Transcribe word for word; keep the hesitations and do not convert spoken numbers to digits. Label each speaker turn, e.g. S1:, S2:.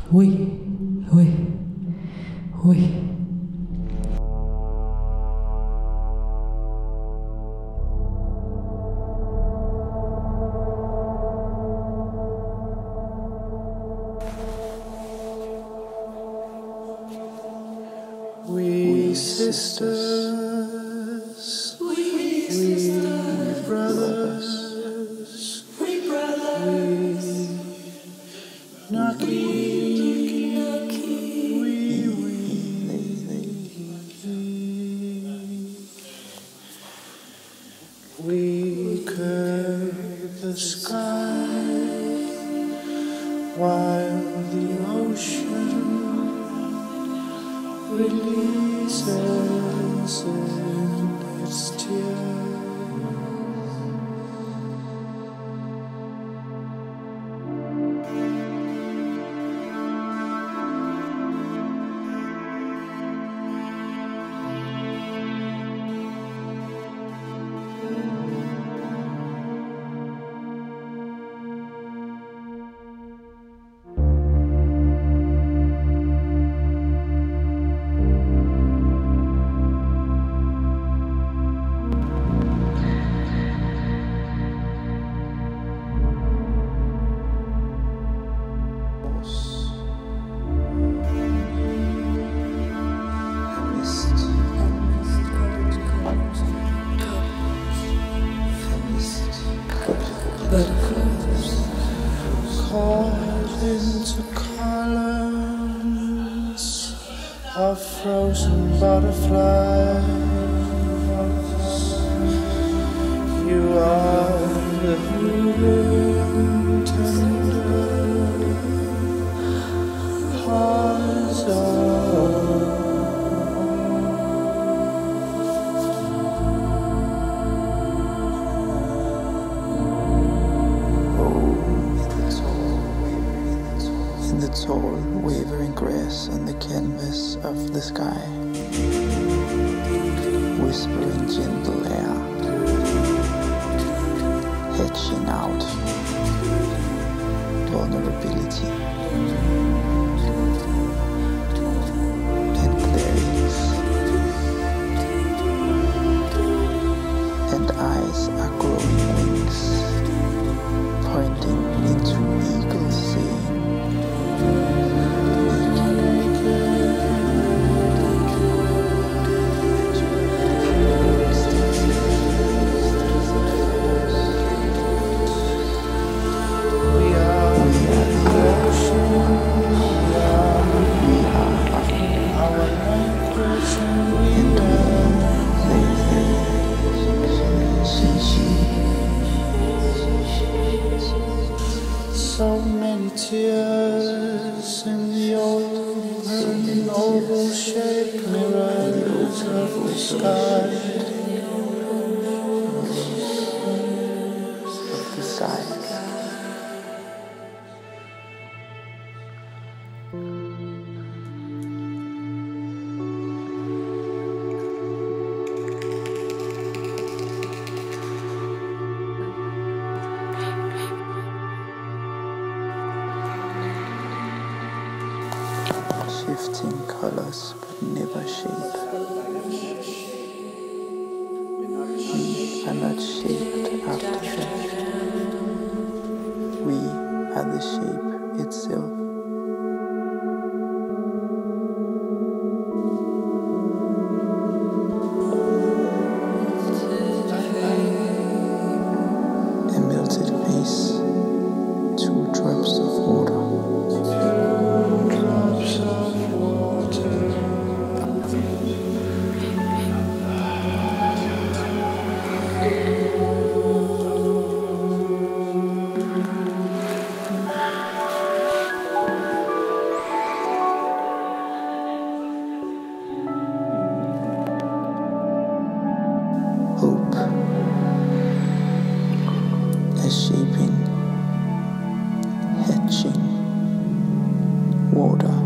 S1: Ui, ui, ui.
S2: We sisters, we, we brothers, we brothers, we Naki, we, we, we curve the sky while the ocean releases in its tears. Caught into columns of frozen butterflies, you are the moving tender hearts the tall, wavering grass on the canvas of the sky, whispering gentle air, hatching out vulnerability. And there is, and eyes are growing wings, pointing into eagles saying, so many tears in the open oval-shaped mirrors of the sky. Of the sky. Shifting colors but never shape. We are not shaped after that. We are the shape itself. A melted vase, two drops of water. Hope, a shaping, hatching water.